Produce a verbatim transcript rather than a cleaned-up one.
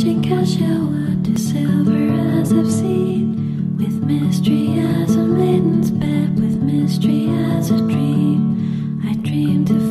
Changing Kashawa to silver as I've seen, with mystery as a maiden's bed, with mystery as a dream. I dream to